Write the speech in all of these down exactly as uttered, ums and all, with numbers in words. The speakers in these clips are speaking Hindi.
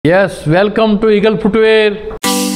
Yes, welcome to Eagle Footwear.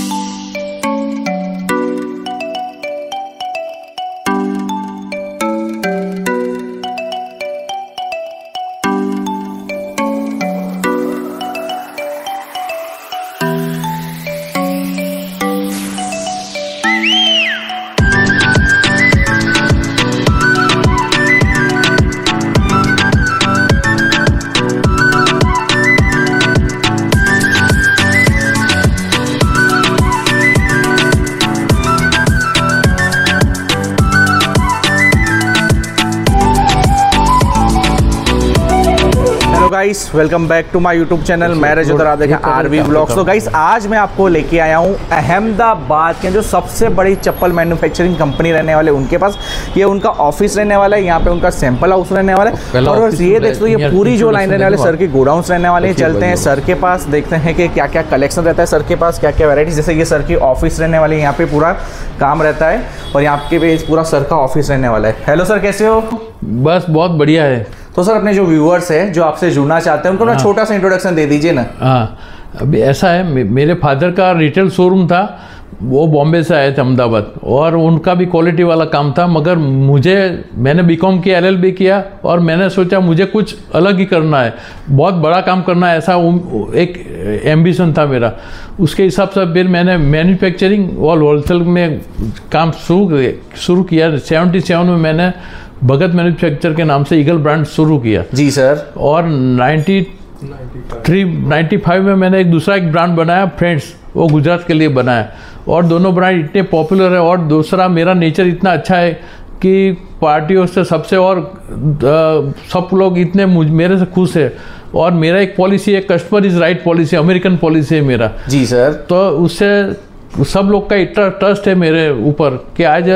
Guys welcome back to my YouTube channel. मैं रजत आप देखें आरवी ब्लॉग्स। तो गाइस आज मैं आपको लेके आया हूँ अहमदाबाद के जो सबसे बड़ी चप्पल मैन्युफैक्चरिंग कंपनी रहने वाले उनके पास। ये उनका ऑफिस रहने वाला है, यहाँ पे उनका सैंपल हाउस रहने वाला है। और ये देख लो ये पूरी जो लाइन रहने वाले सर की गोडाउंस रहने वाले हैं। चलते हैं सर के पास, देखते हैं कि क्या क्या कलेक्शन रहता है सर के पास, क्या क्या वेराइटीज। जैसे ये सर की ऑफिस रहने वाली है, यहाँ पे पूरा काम रहता है और यहाँ के पे पूरा सर का ऑफिस रहने वाला है। हेलो सर, कैसे हो? बस बहुत बढ़िया है। तो सर अपने जो व्यूअर्स हैं जो आपसे जुड़ना चाहते हैं उनको ना हाँ। छोटा सा इंट्रोडक्शन दे दीजिए ना। हाँ, अभी ऐसा है, मे- मेरे फादर का रिटेल शोरूम था, वो बॉम्बे से आए थे अहमदाबाद, और उनका भी क्वालिटी वाला काम था। मगर मुझे मैंने बीकॉम किया, एलएलबी किया, और मैंने सोचा मुझे कुछ अलग ही करना है, बहुत बड़ा काम करना है, ऐसा एक एम्बिशन था मेरा। उसके हिसाब से फिर मैंने मैन्युफैक्चरिंग और होलसेल में काम शुरू शुरू किया। सेवेंटी सेवन में मैंने भगत मैन्युफैक्चर के नाम से ईगल ब्रांड शुरू किया। जी सर। और नाइन्टी थ्री नाइन्टी फाइव में मैंने एक दूसरा एक ब्रांड बनाया, फ्रेंड्स, वो गुजरात के लिए बनाया। और दोनों ब्रांड इतने पॉपुलर है, और दूसरा मेरा नेचर इतना अच्छा है कि पार्टियों से सबसे और आ, सब लोग इतने मुझ मेरे से खुश है। और मेरा एक पॉलिसी है, customer is right policy, American policy है मेरा। जी सर। तो उससे सब लोग का इतना ट्रस्ट है मेरे ऊपर कि आज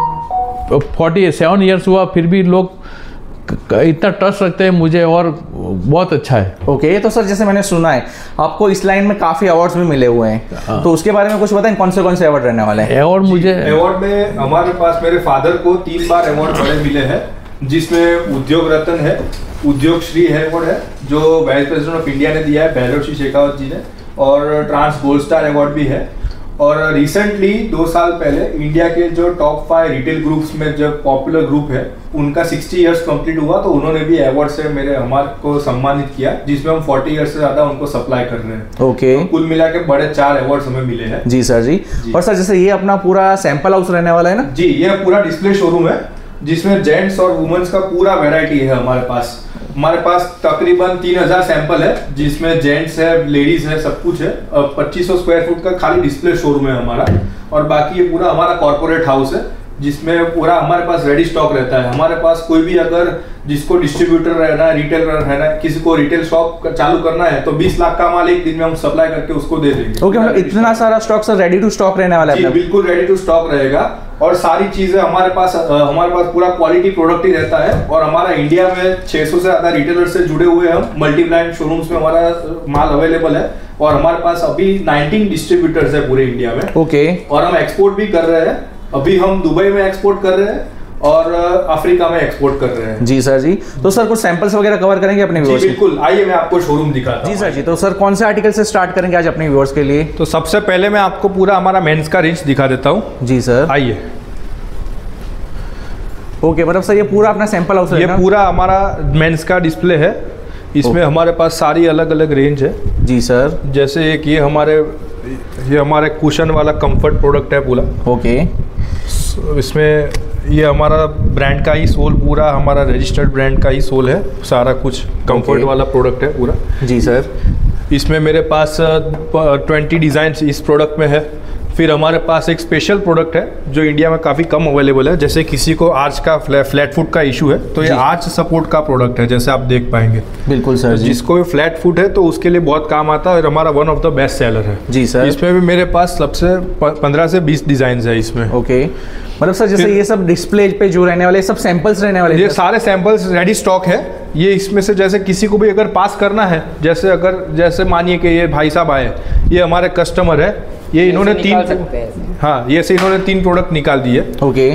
फोर्टी सेवन ईयर्स हुआ फिर भी लोग इतना ट्रस्ट रखते हैं मुझे, और बहुत अच्छा है। ओके okay, तो सर जैसे मैंने सुना है आपको इस लाइन में काफी अवार्ड्स भी मिले हुए हैं। हाँ। तो उसके बारे में कुछ बताएं, कौन से कौन से अवार्ड रहने वाले हैं? अवार्ड मुझे अवार्ड में हमारे पास मेरे फादर को तीन बार अवार्ड बड़े मिले हैं, जिसमें उद्योग रत्न है, उद्योग श्री अवार्ड है जो वाइस प्रेसिडेंट ऑफ इंडिया ने दिया है, भैरव सिंह शेखावत जी ने, और ट्रांस गोल्ड स्टार अवार्ड भी है। और रिसेंटली दो साल पहले इंडिया के जो टॉप फाइव रिटेल ग्रुप्स में जो पॉपुलर ग्रुप है उनका सिक्सटी इयर्स कंप्लीट हुआ, तो उन्होंने भी अवार्ड से मेरे हमारे को सम्मानित किया, जिसमें हम फोर्टी इयर्स से ज्यादा उनको सप्लाई कर रहे हैं। Okay okay. तो कुल मिला के बड़े चार अवार्ड्स हमें मिले हैं। जी सर जी, जी। और सर जैसे ये अपना पूरा सैंपल हाउस रहने वाला है ना? जी, ये पूरा डिस्प्ले शोरूम है जिसमें जेंट्स और वुमेन्स का पूरा वैरायटी है हमारे पास। हमारे पास तकरीबन तीन हजार सैंपल है, जिसमें जेंट्स है, लेडीज है, सब कुछ है। पच्चीस सौ स्क्वायर फुट का खाली डिस्प्ले शोरूम है हमारा, और बाकी ये पूरा हमारा कॉर्पोरेट हाउस है जिसमें पूरा हमारे पास रेडी स्टॉक रहता है। हमारे पास कोई भी अगर जिसको डिस्ट्रीब्यूटर रहना है, रिटेलर रहना है, किसी को रिटेल शॉप चालू करना है, तो बीस लाख का माल एक दिन में हम सप्लाई करके उसको दे देंगे। ओके, मतलब इतना सारा stock sir ready to stock रहने वाला है? जी बिल्कुल रेडी टू स्टॉक रहेगा, और सारी चीजें हमारे पास हमारे पास पूरा क्वालिटी प्रोडक्ट ही रहता है। और हमारा इंडिया में छह सौ से ज्यादा रिटेलर से जुड़े हुए हम, मल्टी ब्रांड शोरूम्स में हमारा माल अवेलेबल है, और हमारे पास अभी नाइनटीन डिस्ट्रीब्यूटर्स है पूरे इंडिया में। ओके। और हम एक्सपोर्ट भी कर रहे हैं, अभी हम दुबई में एक्सपोर्ट कर रहे हैं और अफ्रीका में एक्सपोर्ट कर रहे हैं। जी सर जी। तो सर कुछ सैंपल्स वगैरह कवर करेंगे अपने व्यूअर्स? जी बिल्कुल, आइए मैं आपको शोरूम दिखाता हूं। जी सर जी। तो सर कौन से आर्टिकल से स्टार्ट करेंगे आज अपने व्यूअर्स के लिए? तो सबसे पहले मैं आपको पूरा हमारा मेंस का रेंज दिखा देता हूँ। जी सर, आइए। ओके, मतलब सर ये पूरा अपना सैंपल हाउस है? ये पूरा हमारा मेंस का डिस्प्ले है, इसमें हमारे पास सारी अलग अलग रेंज है। जी सर। जैसे एक ये हमारे ये हमारे कुशन वाला कंफर्ट प्रोडक्ट है पूरा। ओके। इसमें ये हमारा ब्रांड का ही सोल, पूरा हमारा रजिस्टर्ड ब्रांड का ही सोल है, सारा कुछ कंफर्ट वाला प्रोडक्ट है पूरा। जी सर। इसमें मेरे पास ट्वेंटी डिज़ाइन इस प्रोडक्ट में है। फिर हमारे पास एक स्पेशल प्रोडक्ट है जो इंडिया में काफ़ी कम अवेलेबल है। जैसे किसी को आर्च का फ्लैट फुट का इशू है, तो ये आर्च सपोर्ट का प्रोडक्ट है, जैसे आप देख पाएंगे। बिल्कुल सर जी। जिसको फ्लैट फुट है तो उसके लिए बहुत काम आता है, और हमारा one of the best seller है। जी सर। इसमें भी मेरे पास सबसे पंद्रह से बीस डिज़ाइन है इसमें। ओके। मतलब सर जैसे ये सब डिस्प्ले पे जो रहने वाले सब सैंपल्स रहने वाले, ये सारे सैंपल्स रेडी स्टॉक है। ये इसमें से जैसे किसी को भी अगर पास करना है, जैसे अगर जैसे मानिए कि ये भाई साहब आए, ये हमारे कस्टमर है, ये इन्होंने तीन, हाँ ये से इन्होंने तीन प्रोडक्ट निकाल दिए। ओके,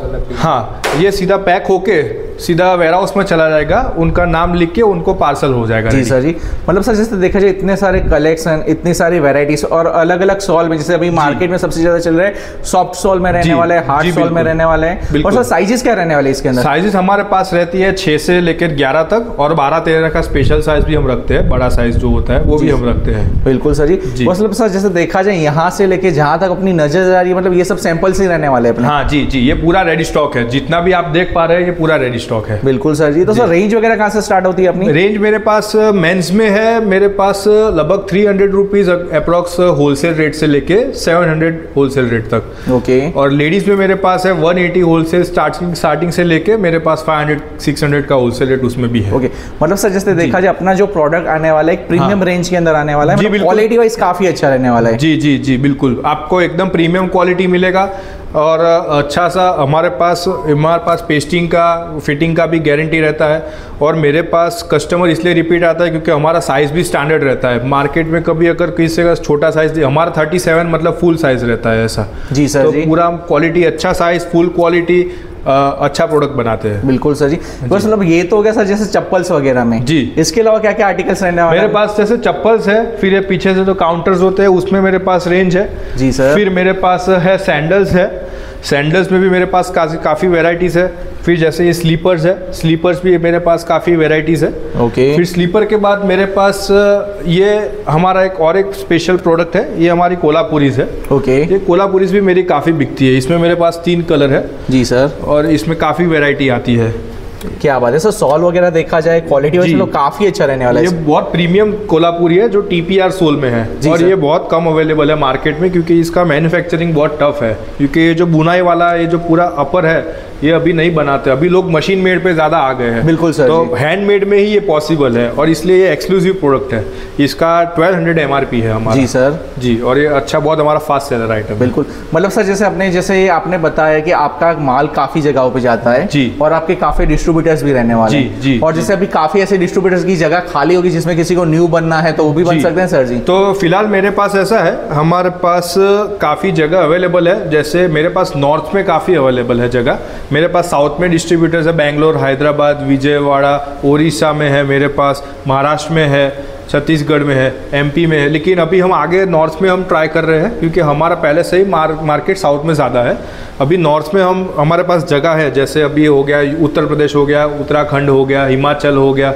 हाँ ये सीधा पैक होके सीधा वेयर हाउस में चला जाएगा, उनका नाम लिख के उनको पार्सल हो जाएगा। जी सर जी, मतलब सर जैसे देखा जाए इतने सारे कलेक्शन, इतनी सारी वेराइटीज और अलग अलग सॉल में, जैसे अभी मार्केट में सबसे ज्यादा चल रहा है सॉफ्ट सॉल में रहने वाले हैं, हार्ड सॉल में रहने वाले हैं, और सर साइजेस क्या रहने वाले इसके अंदर? साइजेस हमारे पास रहती है छह से लेकर ग्यारह तक, और बारह तेरह का स्पेशल साइज भी हम रखते हैं, बड़ा साइज जो होता है वो भी हम रखते हैं। बिल्कुल सर जी, मतलब सर जैसे देखा जाए यहाँ से लेके जहाँ तक अपनी नजर आ रही है, मतलब ये सब सैंपल्स ही रहने वाले अपने। हाँ जी जी, ये पूरा रेडी स्टॉक है, जितना भी आप देख पा रहे हैं ये पूरा रेडी स्टॉक है। बिल्कुल सर जी, तो सर रेंज वगैरह कहाँ से स्टार्ट होती है अपनी? रेंज मेरे पास मेंस में है, मेरे पास लगभग three hundred rupees approx wholesale rate से लेके सेवन हंड्रेड होलसेल रेट तक। ओके, और लेडीज में मेरे पास है one eighty wholesale starting starting से लेके मेरे पास फाइव हंड्रेड सिक्स हंड्रेड का होलसेल रेट उसमें भी है। ओके, मतलब सर जैसे देखा जाए अपना जो प्रोडक्ट आने वाला है एक प्रीमियम हाँ। रेंज के अंदर आने वाला है, क्वालिटी वाइज काफी अच्छा रहने वाला है। जी जी जी बिल्कुल, आपको एकदम प्रीमियम क्वालिटी मिलेगा, और अच्छा सा हमारे पास हमारे पास पेस्टिंग का फिटिंग का भी गारंटी रहता है, और मेरे पास कस्टमर इसलिए रिपीट आता है क्योंकि हमारा साइज भी स्टैंडर्ड रहता है। मार्केट में कभी अगर किसी का छोटा साइज, हमारा थर्टी सेवन मतलब फुल साइज रहता है ऐसा। जी सर तो जी, पूरा क्वालिटी अच्छा साइज फुल क्वालिटी अच्छा प्रोडक्ट बनाते हैं। बिल्कुल सर जी, बस मतलब ये तो हो गया सर जैसे चप्पल्स वगैरह में। जी, इसके अलावा क्या क्या आर्टिकल्स रहने वाले? मेरे पास जैसे चप्पल्स है, फिर ये पीछे से जो काउंटर्स होते हैं उसमें मेरे पास रेंज है। जी सर, फिर मेरे पास है सैंडल्स है, सैंडल्स में भी मेरे पास काफ़ी काफ़ी वेराइटीज़ है। फिर जैसे ये स्लीपर्स है, स्लीपर्स भी मेरे पास काफ़ी वेराइटीज़ है। ओके, फिर स्लीपर के बाद मेरे पास ये हमारा एक और एक स्पेशल प्रोडक्ट है, ये हमारी कोल्हापुरीज है। ओके, ये कोल्हापुरीज भी मेरी काफ़ी बिकती है, इसमें मेरे पास तीन कलर है। जी सर, और इसमें काफ़ी वेराइटी आती है। क्या बात है सर, सॉल वगैरह देखा जाए क्वालिटी वाइज तो काफी अच्छा रहने वाला है। ये बहुत प्रीमियम कोल्हापुरी है जो टीपीआर सोल में है, और ये बहुत कम अवेलेबल है मार्केट में क्योंकि इसका मैन्युफैक्चरिंग बहुत टफ है, क्योंकि ये जो बुनाई वाला ये जो पूरा अपर है ये अभी नहीं बनाते, अभी लोग मशीन मेड पे ज्यादा आ गए हैं। बिल्कुल सर, तो हैंडमेड में ही ये पॉसिबल है, और इसलिए ये एक्सक्लूसिव प्रोडक्ट है। इसका ट्वेल्व हंड्रेड एमआरपी है हमारा। जी सर जी, और ये अच्छा बहुत हमारा फास्ट सेलर आइटम। बिल्कुल, मतलब सर जैसे अपने जैसे आपने बताया कि आपका माल काफी जगहों पे जाता है जी, और आपके काफी डिस्ट्रीब्यूटर्स भी रहने वाले जी, हैं। जी, और जैसे अभी काफी ऐसे डिस्ट्रीब्यूटर्स की जगह खाली होगी जिसमें किसी को न्यू बनना है तो वो भी बन सकते हैं सर जी? तो फिलहाल मेरे पास ऐसा है, हमारे पास काफ़ी जगह अवेलेबल है। जैसे मेरे पास नॉर्थ में काफ़ी अवेलेबल है जगह, मेरे पास साउथ में डिस्ट्रीब्यूटर्स है, बेंगलोर, हैदराबाद, विजयवाड़ा, उड़ीसा में है, मेरे पास महाराष्ट्र में है, छत्तीसगढ़ में है, एमपी में है। लेकिन अभी हम आगे नॉर्थ में हम ट्राई कर रहे हैं क्योंकि हमारा पहले से ही मार, मार्केट साउथ में ज़्यादा है। अभी नॉर्थ में हम हमारे पास जगह है, जैसे अभी हो गया उत्तर प्रदेश हो गया, उत्तराखंड हो गया, हिमाचल हो गया,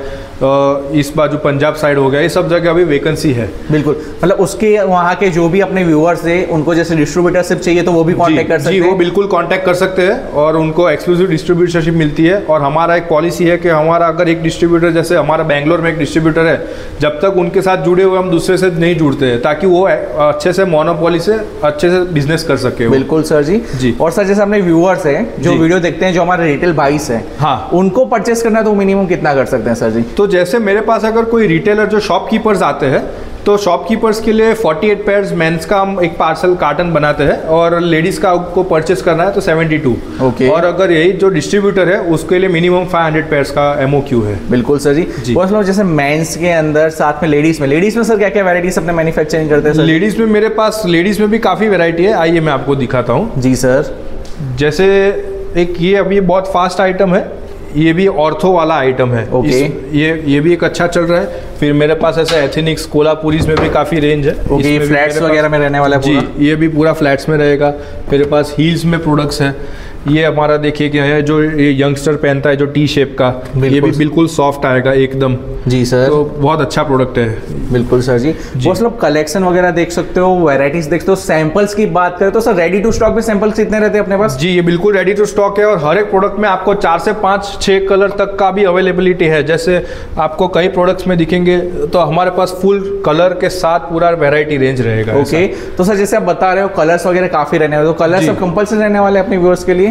इस बाजू पंजाब साइड हो गया, ये सब जगह अभी वैकेंसी है। बिल्कुल, मतलब उसके वहाँ के जो भी अपने व्यूअर्स है उनको जैसे डिस्ट्रीब्यूटरशिप चाहिए तो वो भी कांटेक्ट कर सकते हैं। जी, वो बिल्कुल कांटेक्ट कर सकते हैं और उनको एक्सक्लूसिव डिस्ट्रीब्यूटरशिप मिलती है। और हमारा एक पॉलिसी है कि हमारा अगर एक डिस्ट्रीब्यूटर, जैसे हमारा बेंगलोर में एक डिस्ट्रीब्यूटर है, जब तक उनके साथ जुड़े हुए हम दूसरे से नहीं जुड़ते हैं, ताकि वो अच्छे से मोनोपोली से अच्छे से बिजनेस कर सके। बिल्कुल सर जी जी और सर जैसे अपने व्यूअर्स हैं जो वीडियो देखते हैं, जो हमारे रिटेल भाईस हैं, हाँ, उनको परचेस करना है तो मिनिमम कितना कर सकते हैं सर जी? तो जैसे मेरे पास अगर कोई रिटेलर जो शॉपकीपर्स आते हैं तो शॉपकीपर्स के लिए अड़तालीस पेयर्स मेंस का हम एक पार्सल कार्टन बनाते हैं, और लेडीज का को परचेस करना है तो बहत्तर। ओके, और अगर यही जो डिस्ट्रीब्यूटर है उसके लिए मिनिमम पाँच सौ पेयर्स का एमओक्यू है। बिल्कुल सर जी, जी। और जैसे मेंस के अंदर साथ में लेडीज में लेडीज में सर क्या क्या वैरायटीज अपने मैन्युफैक्चरिंग करते हैं? लेडीज में मेरे पास लेडीज में भी काफ़ी वैरायटी है, आइए मैं आपको दिखाता हूँ। जी सर, जैसे एक ये अभी बहुत फास्ट आइटम है, ये भी ऑर्थो वाला आइटम है। ओके, ये ये भी एक अच्छा चल रहा है। फिर मेरे पास ऐसा एथनिक्स कोल्हापुरीज में भी काफ़ी रेंज है। ओके, ये फ्लैट्स वगैरह में रहने वाला है पूरा? जी, ये भी पूरा फ्लैट्स में रहेगा। मेरे पास हील्स में प्रोडक्ट्स हैं। ये हमारा देखिए क्या है, जो ये यंगस्टर पहनता है जो टी शेप का, ये भी बिल्कुल सॉफ्ट आएगा एकदम। जी सर, तो बहुत अच्छा प्रोडक्ट है। बिल्कुल सर जी, जी। मतलब कलेक्शन वगैरह देख सकते हो, वैरायटीज देखते हो। सैंपल्स की बात करें तो सर रेडी टू स्टॉक में सैंपल्स कितने रहते हैं अपने पास? जी, ये बिल्कुल रेडी टू स्टॉक है, और हर एक प्रोडक्ट में आपको चार से पाँच छः कलर तक का भी अवेलेबिलिटी है। जैसे आपको कई प्रोडक्ट्स में दिखेंगे तो हमारे पास फुल कलर के साथ पूरा वेराइटी रेंज रहेगा। ओके, तो सर जैसे आप बता रहे हो कलर्स वगैरह काफ़ी रहने वाले, तो कलर सब कंपल्सरी रहने वाले अपने व्यूअर्स के लिए?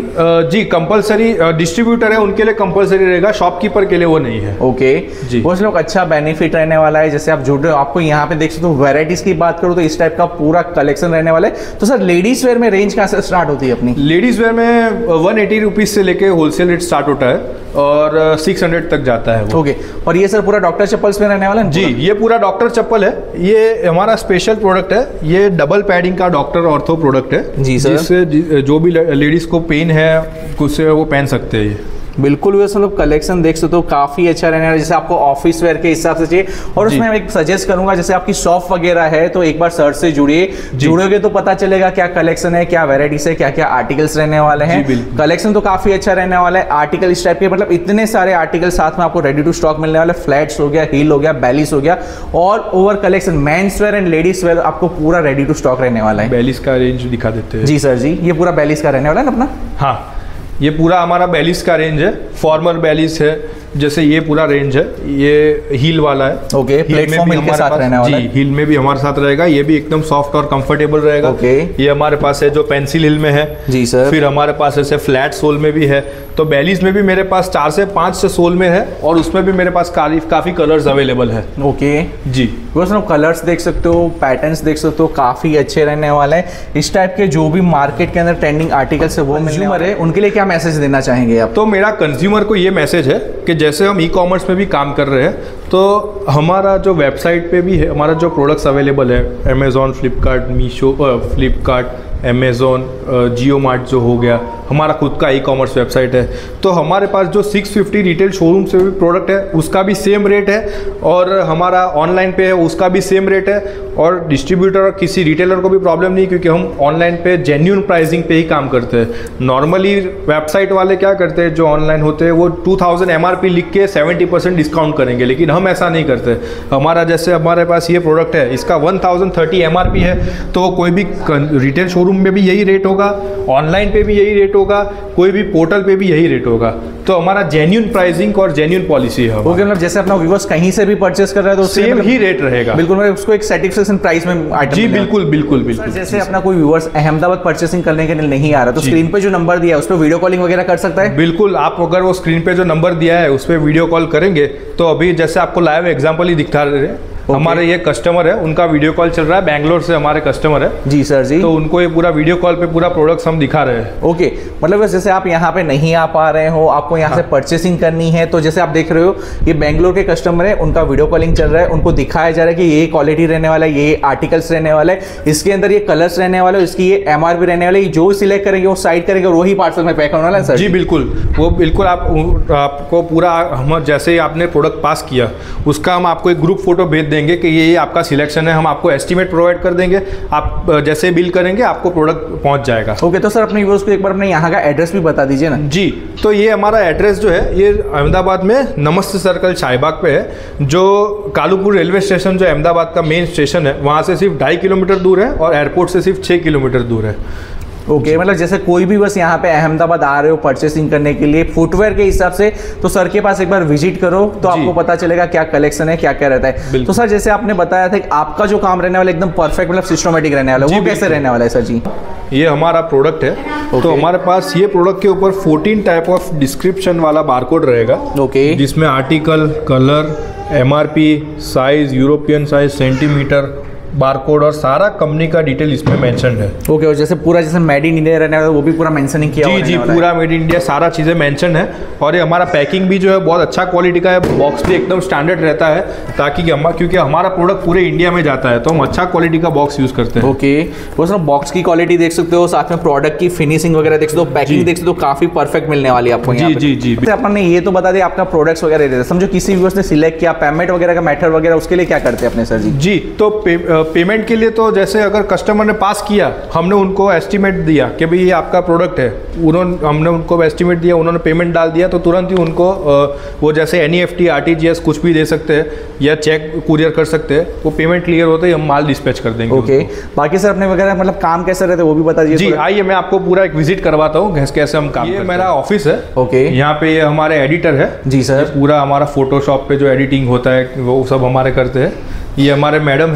जी कंपलसरी डिस्ट्रीब्यूटर है उनके लिए कंपलसरी रहेगा, शॉपकीपर के लिए वो नहीं है। ओके जी वो लोग अच्छा बेनिफिट रहने वाला है। जैसे आप जुड़ रहे हो, आपको यहाँ पे देख सकते हो वैरायटीज की बात करो तो इस टाइप का पूरा कलेक्शन रहने वाला है। तो सर लेडीज वेयर में रेंज कहाँ से स्टार्ट होती है अपनी? लेडीज वेयर में वन एटी रुपीज से लेके होलसेल रेट स्टार्ट होता है और सिक्स हंड्रेड तक जाता है वो। ओके और ये सर पूरा डॉक्टर चप्पल्स में रहने वाला है? जी ये पूरा डॉक्टर चप्पल है, ये हमारा स्पेशल प्रोडक्ट है, ये डबल पैडिंग का डॉक्टर ऑर्थो प्रोडक्ट है जी सर, जिससे जो भी लेडीज को पेन है उससे वो पहन सकते हैं। ये बिल्कुल वैसे मतलब कलेक्शन देख सकते हो काफी अच्छा रहने वाला है, जैसे आपको ऑफिस वेयर के हिसाब से चाहिए। और उसमें मैं एक सजेस्ट करूंगा, जैसे आपकी शॉप वगैरह है तो एक बार सर से जुड़िए, जुड़ोगे तो पता चलेगा क्या कलेक्शन है, क्या वेराइटीज है, क्या क्या आर्टिकल्स रहने वाले हैं। कलेक्शन तो काफी अच्छा रहने वाला है, आर्टिकल इस टाइप के मतलब इतने सारे आर्टिकल साथ में आपको रेडी टू स्टॉक मिलने वाले, फ्लैट्स हो गया, हील हो गया, बैलिस हो गया और our collection men's wear and ladies wear आपको पूरा रेडी टू स्टॉक रहने वाला है। बैलिस का रेंज दिखा देते हैं। जी सर जी, ये पूरा बैलिस का रहने वाला है ना अपना? हाँ ये पूरा हमारा बैलिस का रेंज है, फॉर्मल बैलिस है, जैसे ये पूरा रेंज है, ये हील वाला है। ओके प्लेटफॉर्म हिल के साथ रहने वाला है। जी हील में भी हमारे साथ रहेगा, ये भी एकदम सॉफ्ट और कंफर्टेबल रहेगा। ओके ये हमारे पास है जो पेंसिल हिल में है। जी सर। फिर हमारे पास ऐसे फ्लैट सोल में भी है, तो बैलिस में भी मेरे पास चार से पांच से सोल में है और उसमें भी मेरे पास काफी काफी कलर्स अवेलेबल है। ओके जी बस ना कलर्स देख सकते हो, पैटर्न्स देख सकते हो, काफी अच्छे रहने वाले हैं। इस टाइप के जो भी मार्केट के अंदर ट्रेंडिंग आर्टिकल्स है वो कंज्यूमर है उनके लिए क्या मैसेज देना चाहेंगे आप? तो मेरा कंज्यूमर को ये मैसेज है कि जैसे हम ई कॉमर्स में भी काम कर रहे हैं तो हमारा जो वेबसाइट पे भी है, हमारा जो प्रोडक्ट्स अवेलेबल है अमेज़ॉन, फ्लिपकार्ट, मीशो, फ्लिपकार्ट, अमेज़ॉन, जियो मार्ट जो हो गया, हमारा खुद का ई कॉमर्स वेबसाइट है, तो हमारे पास जो सिक्स फिफ्टी रिटेल शोरूम से भी प्रोडक्ट है उसका भी सेम रेट है और हमारा ऑनलाइन पे है उसका भी सेम रेट है। और डिस्ट्रीब्यूटर और किसी रिटेलर को भी प्रॉब्लम नहीं, क्योंकि हम ऑनलाइन पे जेन्युइन प्राइसिंग पे ही काम करते हैं। नॉर्मली वेबसाइट वाले क्या करते हैं, जो ऑनलाइन होते हैं वो two thousand M R P लिख के सेवेंटी परसेंट डिस्काउंट करेंगे, लेकिन हम ऐसा नहीं करते। हमारा जैसे हमारे पास ये प्रोडक्ट है, इसका one thousand thirty M R P है, तो कोई भी रिटेल शोरूम में भी यही रेट होगा, ऑनलाइन पे भी यही रेट होगा, कोई भी पोर्टल पे भी यही रेट होगा। तो हमारा जेन्युइन प्राइसिंग और जेन्युइन पॉलिसी है। ओके मतलब जैसे अपना व्यूअर्स कहीं से भी परचेस कर रहा है तो सेम ही रेट रहेगा। बिल्कुल मतलब उसको एक सर्टिफिकेशन प्राइस में आइटम। जी बिल्कुल बिल्कुल बिल्कुल। जैसे अपना कोई व्यूअर्स अहमदाबाद परचेसिंग करने के लिए नहीं आ रहा तो स्क्रीन पे जो नंबर दिया है उस पर वीडियो कॉलिंग वगैरह कर सकता है? बिल्कुल, आप अगर वो स्क्रीन पे जो नंबर दिया है उस पर वीडियो कॉल करेंगे तो अभी जैसे आपको लाइव एग्जांपल ही दिखा रहे हैं, Okay. हमारे ये कस्टमर है, उनका वीडियो कॉल चल रहा है, बैंगलोर से हमारे कस्टमर है। जी सर जी। तो उनको ये पूरा वीडियो कॉल पे पूरा प्रोडक्ट्स हम दिखा रहे हैं। Okay okay. मतलब जैसे आप यहाँ पे नहीं आ पा रहे हो, आपको यहाँ हाँ. से परचेसिंग करनी है, तो जैसे आप देख रहे हो ये बैंगलोर के कस्टमर है, उनका वीडियो कॉलिंग चल रहा है, उनको दिखाया जा रहा है कि ये क्वालिटी रहने वाला है, ये आर्टिकल्स रहने वाला है, इसके अंदर ये कलर्स रहने वाले, इसकी ये एमआरपी रहने वाले, जो सिलेक्ट करेंगे वो साइड करेंगे और वही पार्सल में पैक होने वाला है सर। जी बिल्कुल, वो बिल्कुल आप आपको पूरा हम जैसे ही आपने प्रोडक्ट पास किया उसका हम आपको एक ग्रुप फोटो भेज देंगे कि ये आपका सिलेक्शन है, हम आपको एस्टीमेट प्रोवाइड कर देंगे, आप जैसे बिल करेंगे आपको प्रोडक्ट पहुंच जाएगा। ओके okay, तो सर अपने व्यूअर्स को एक बार अपने यहाँ का एड्रेस भी बता दीजिए ना। जी तो ये हमारा एड्रेस जो है ये अहमदाबाद में नमस्ते सर्कल शाहीबाग पे है, जो कालूपुर रेलवे स्टेशन जो अहमदाबाद का मेन स्टेशन है वहाँ से सिर्फ ढाई किलोमीटर दूर है और एयरपोर्ट से सिर्फ छः किलोमीटर दूर है। ओके okay, मतलब जैसे कोई भी बस यहाँ पे अहमदाबाद आ रहे हो परचेसिंग करने के लिए फुटवेयर के हिसाब से, तो सर के पास एक बार विजिट करो तो आपको पता चलेगा क्या कलेक्शन है, क्या क्या रहता है। तो सर जैसे आपने बताया था कि आपका जो काम रहने वाला एकदम परफेक्ट मतलब सिस्टमेटिक रहने वाला है, वो कैसे रहने वाला है सर जी? ये हमारा प्रोडक्ट है। okay. तो हमारे पास ये प्रोडक्ट के ऊपर फोर्टीन टाइप ऑफ डिस्क्रिप्शन वाला बारकोड रहेगा। Okay okay. जिसमें article, colour, MRP, size, European size, centimetre, barcode और सारा कंपनी का डिटेल इसमें मेंशन है। ओके okay, और जैसे पूरा जैसे मेड इन इंडिया रहने वाला वो भी पूरा मेंशनिंग किया जी जी पूरा मेड इन इंडिया सारा चीज़ें मेंशन है। और ये हमारा पैकिंग भी जो है बहुत अच्छा क्वालिटी का है, बॉक्स भी एकदम स्टैंडर्ड रहता है, ताकि हम क्योंकि हमारा प्रोडक्ट पूरे इंडिया में जाता है तो हम अच्छा क्वालिटी का बॉक्स यूज़ करते हैं। ओके वो सर बॉक्स की क्वालिटी देख सकते हो, साथ में प्रोडक्ट की फिनिशिंग वगैरह देख सकते हो, पैकिंग देख सकते हो, काफी परफेक्ट मिलने वाली है आपको। जी जी जी अपन ने ये तो बता दिया आपका प्रोडक्ट्स वगैरह रहते हैं, समझो किसी व्यूअर्स ने सिलेक्ट किया, पेमेंट वगैरह का मेथड वगैरह उसके लिए क्या करते हैं अपने सर जी? जी तो पेमेंट के लिए तो जैसे अगर कस्टमर ने पास किया, हमने उनको एस्टीमेट दिया कि भाई ये आपका प्रोडक्ट है, उन्होंने हमने उनको एस्टीमेट दिया, उन्होंने पेमेंट डाल दिया, तो तुरंत ही उनको वो जैसे एनईएफटी, आरटीजीएस कुछ भी दे सकते हैं या चेक कुरियर कर सकते हैं, वो पेमेंट क्लियर होते ही हम माल डिस्पैच कर देंगे। ओके बाकी सर अपने वगैरह मतलब काम कैसे रहते हैं वो भी बता दीजिए। जी आइए मैं आपको पूरा एक विजिट करवाता हूँ कैसे हम काम। ये मेरा ऑफिस है। ओके यहाँ पे ये हमारे एडिटर है। जी सर। पूरा हमारा फोटोशॉप पे जो एडिटिंग होता है वो सब हमारे करते हैं। ये हमारे मैडम है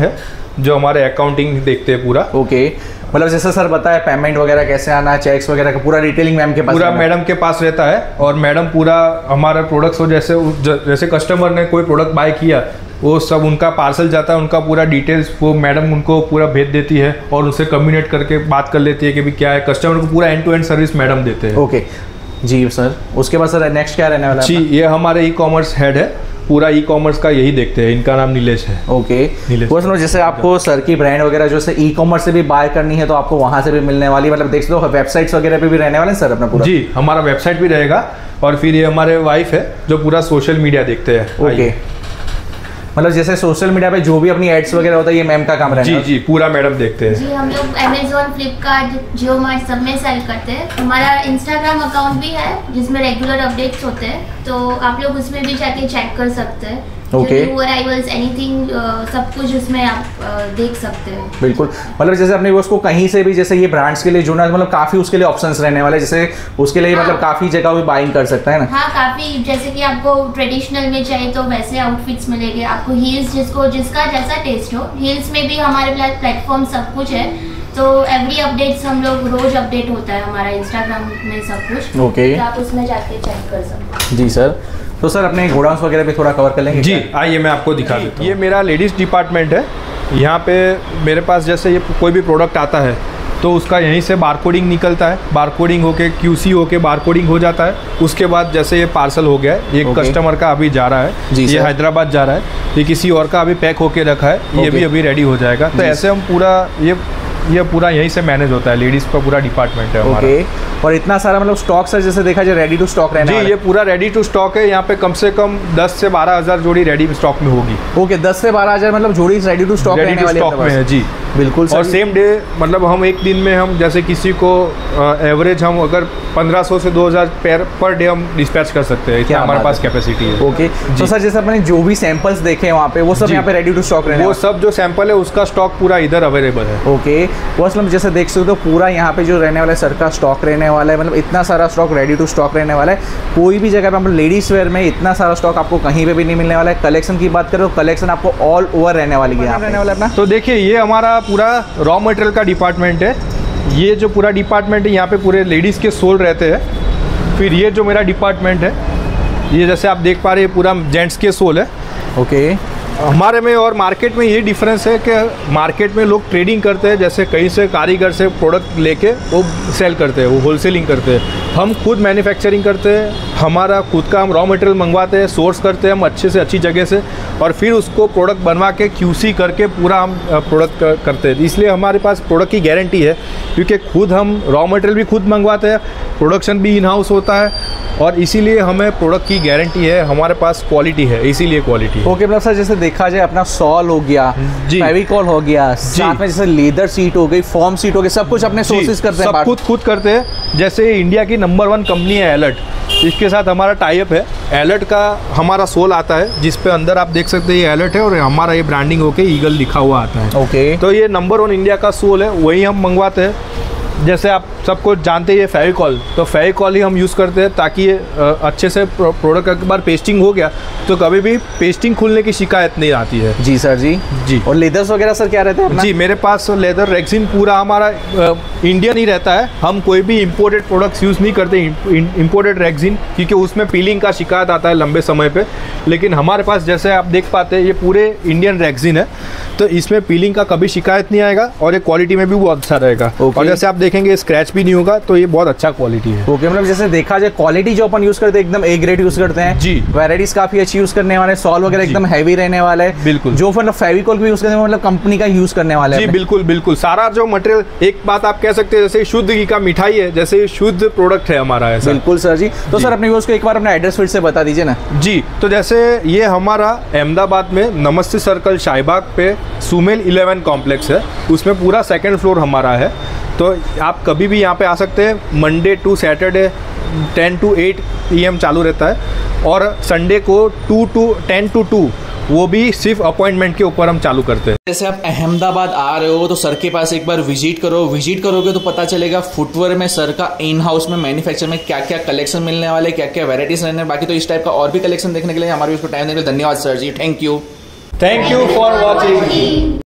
जो हमारे अकाउंटिंग देखते हैं पूरा। ओके, मतलब जैसे सर बताया पेमेंट वगैरह कैसे आना, चेक्स वगैरह का पूरा डिटेलिंग मैम के पास पूरा मैडम के पास रहता है। और मैडम पूरा हमारा प्रोडक्ट्स हो, जैसे जैसे कस्टमर ने कोई प्रोडक्ट बाय किया वो सब उनका पार्सल जाता है, उनका पूरा डिटेल्स वो मैडम उनको पूरा भेज देती है और उनसे कम्युनिकेट करके बात कर लेती है कि भी क्या है। कस्टमर को पूरा end to end service madam देते हैं। ओके जी सर, उसके बाद सर नेक्स्ट क्या रहने वाला है? जी, ये हमारे ई कॉमर्स हेड है, पूरा ई कॉमर्स का यही देखते हैं। इनका नाम नीलेश है। ओके, वो सुनो जैसे आपको सर की ब्रांड वगैरह जैसे ई कॉमर्स से भी बाय करनी है तो आपको वहां से भी मिलने वाली, मतलब देख लो वेबसाइट्स वगैरह पे भी रहने वाले हैं सर अपना पूरा? जी, हमारा वेबसाइट भी रहेगा और फिर ये हमारे वाइफ है जो पूरा सोशल मीडिया देखते हैं। ओके, मतलब जैसे सोशल मीडिया पे जो भी अपनी एड्स वगैरह होता है ये मैम का काम रहता है? जी जी, पूरा मैडम देखते हैं। जी, हम लोग अमेजोन, फ्लिपकार्ट, जियो मार्ट सब में सेल करते हैं। हमारा इंस्टाग्राम अकाउंट भी है जिसमें रेगुलर अपडेट्स होते हैं, तो आप लोग उसमें भी जाके चेक कर सकते हैं। ओके, न्यू अराइवल्स, एनीथिंग, सब कुछ उसमें आप uh, देख सकते हैं। बिल्कुल, मतलब जैसे अपने उसको कहीं से भी जैसे ये ब्रांड्स के लिए जुड़ना, मतलब काफी उसके लिए ऑप्शंस रहने वाले, जैसे उसके लिए हाँ। मतलब काफी जगह भी बाइंग कर सकता है ना? हाँ, काफी, जैसे कि आपको ट्रेडिशनल में चाहिए तो वैसे आउटफिट्स मिलेंगे आपको, हील्स जिसको जिसका जैसा टेस्ट हो, हील्स में भी हमारे प्लेटफॉर्म सब कुछ है। तो एवरी अपडेट्स हम लोग रोज अपडेट होता है हमारा इंस्टाग्राम में सब कुछ। ओके, तो आप उसमें जाके चेक कर सकते हैं। जी सर, तो सर अपने गोडाउन्स वगैरह भी थोड़ा कवर कर लेंगे? जी, आइए मैं आपको दिखा देता हूँ। ये मेरा लेडीज़ डिपार्टमेंट है। यहाँ पे मेरे पास जैसे ये कोई भी प्रोडक्ट आता है तो उसका यहीं से बारकोडिंग निकलता है, बारकोडिंग होके क्यूसी होके बारकोडिंग हो जाता है। उसके बाद जैसे ये पार्सल हो गया है, ये ओके। कस्टमर का अभी जा रहा है, ये हैदराबाद जा रहा है, ये किसी और का अभी पैक होके रखा है, ये ओके। भी अभी रेडी हो जाएगा। तो ऐसे हम पूरा ये ये पूरा यहीं से मैनेज होता है, लेडीज़ का पूरा डिपार्टमेंट है हमारा। ओके, और इतना सारा मतलब स्टॉक सर जैसे देखा जाए रेडी टू स्टॉक रहना जी, ये पूरा रेडी टू स्टॉक है। यहाँ पे कम से कम दस से बारह हज़ार जोड़ी रेडी स्टॉक में होगी। ओके, दस से बारह हज़ार मतलब जोड़ी ready to stock ready to stock में है जी, बिल्कुल सर। और सेम डे, मतलब हम एक दिन में हम जैसे किसी को एवरेज हम अगर पंद्रह सौ से दो हज़ार पेयर पर डे हम डिस्पैच कर सकते हैं, इतना हमारे पास कैपेसिटी है। ओके, तो सर जैसे अपने जो भी सैंपल्स देखे हैं वहाँ पे वो सब यहाँ पे रेडी टू स्टॉक रहने वो सब जो सैंपल है उसका स्टॉक पूरा इधर अवेलेबल है। ओके, वो मतलब जैसे देख सकते हो पूरा यहाँ पे जो रहने वाला है सर का स्टॉक रहने वाला है, मतलब इतना सारा स्टॉक रेडी टू स्टॉक रहने वाला है। कोई भी जगह पे हम लेडीज वेयर में इतना सारा स्टॉक आपको कहीं पे भी नहीं मिलने वाला है। कलेक्शन की बात करें तो कलेक्शन आपको ऑल ओवर रहने वाली है, रहने वाला है अपना। तो देखिए, ये हमारा पूरा रॉ मटेरियल का डिपार्टमेंट है। ये जो पूरा डिपार्टमेंट है यहाँ पे पूरे लेडीज़ के सोल रहते हैं। फिर ये जो मेरा डिपार्टमेंट है, ये जैसे आप देख पा रहे हैं पूरा जेंट्स के सोल है। ओके, हमारे में और मार्केट में ये डिफरेंस है कि मार्केट में लोग ट्रेडिंग करते हैं, जैसे कहीं से कारीगर से प्रोडक्ट लेके वो सेल करते हैं, वो होलसेलिंग करते हैं। हम खुद मैन्युफैक्चरिंग करते हैं, हमारा खुद का हम रॉ मटेरियल मंगवाते हैं, सोर्स करते हैं हम अच्छे से अच्छी जगह से, और फिर उसको प्रोडक्ट बनवा के क्यूसी करके पूरा हम प्रोडक्ट करते हैं। इसलिए हमारे पास प्रोडक्ट की गारंटी है, क्योंकि खुद हम रॉ मटेरियल भी खुद मंगवाते हैं, प्रोडक्शन भी इन हाउस होता है, और इसीलिए हमें प्रोडक्ट की गारंटी है, हमारे पास क्वालिटी है, इसीलिए क्वालिटी है। ओके, मतलब सर जैसे देखा जाए अपना सॉल हो गया, फेविकॉल हो गया, साथ में जैसे लेदर सीट हो गई, फॉर्म सीट हो गई, सब कुछ अपने सोर्सेज करते हैं, सब खुद खुद करते हैं। जैसे इंडिया की नंबर वन कंपनी है एलर्ट, इसके साथ हमारा टाई अप है। एलर्ट का हमारा सोल आता है जिस पे अंदर आप देख सकते हैं ये एलर्ट है, और हमारा ये ब्रांडिंग होके ईगल लिखा हुआ आता है। ओके, तो तो ये नंबर वन इंडिया का सोल है, वही हम मंगवाते हैं। जैसे आप सबको जानते हैं ये फेविकॉल, तो फेविकॉल ही हम यूज़ करते हैं ताकि ये अच्छे से प्रोडक्ट एक बार पेस्टिंग हो गया तो कभी भी पेस्टिंग खुलने की शिकायत नहीं आती है। जी सर जी जी। और लेदर्स वगैरह सर क्या रहता है अपना? जी, मेरे पास लेदर रेक्सिन पूरा हमारा इंडियन ही रहता है। हम कोई भी इंपोर्टेड प्रोडक्ट्स यूज़ नहीं करते, इंपोर्टेड रेक्सिन, क्योंकि उसमें पीलिंग का शिकायत आता है लंबे समय पे। लेकिन हमारे पास जैसे आप देख पाते हैं ये पूरे इंडियन रेक्सिन है, तो इसमें पीलिंग का कभी शिकायत नहीं आएगा, और ये क्वालिटी में भी बहुत अच्छा रहेगा। और जैसे आप देखेंगे स्क्रैच भी नहीं होगा, तो ये बहुत अच्छा क्वालिटी है। ओके, मतलब जैसे देखा जाए क्वालिटी जो अपन यूज करते हैं एकदम ए ग्रेड यूज करते हैं जी। वैराइटीज काफी अच्छी यूज करने वाले, सॉल वगैरह एकदम हैवी रहने वाला है। बिल्कुल। जो मतलब फेविकॉल भी यूज करते हैं मतलब कंपनी का यूज करने वाला है। जी बिल्कुल बिल्कुल। सारा जो मटेरियल, एक बात आप कह सकते हैं जैसे शुद्ध घी का मिठाई है, जैसे शुद्ध प्रोडक्ट है हमारा ऐसा। बिल्कुल सर जी। तो सर अपने व्यूअर्स को एक बार अपना एड्रेस फिर से बता दीजिए ना। जी, तो जैसे ये हमारा अहमदाबाद में नमस्ते सर्कल शाहीबाग पे सुमेल इलेवन कॉम्प्लेक्स है, उसमें पूरा सेकंड फ्लोर हमारा है। तो आप कभी भी यहाँ पे आ सकते हैं। Monday to Saturday ten to eight P M चालू रहता है, और संडे को two to ten two two वो भी सिर्फ अपॉइंटमेंट के ऊपर हम चालू करते हैं। जैसे आप अहमदाबाद आ रहे हो तो सर के पास एक बार विजिट करो। विजिट करोगे तो पता चलेगा फुटवेयर में सर का इन हाउस में मैन्युफैक्चर में क्या क्या कलेक्शन मिलने वाले, क्या क्या वैराइटीज रहने। बाकी तो इस टाइप का और भी कलेक्शन देखने के लिए हमारे उसको टाइम देने के लिए धन्यवाद सर जी। Thank you thank you for watching.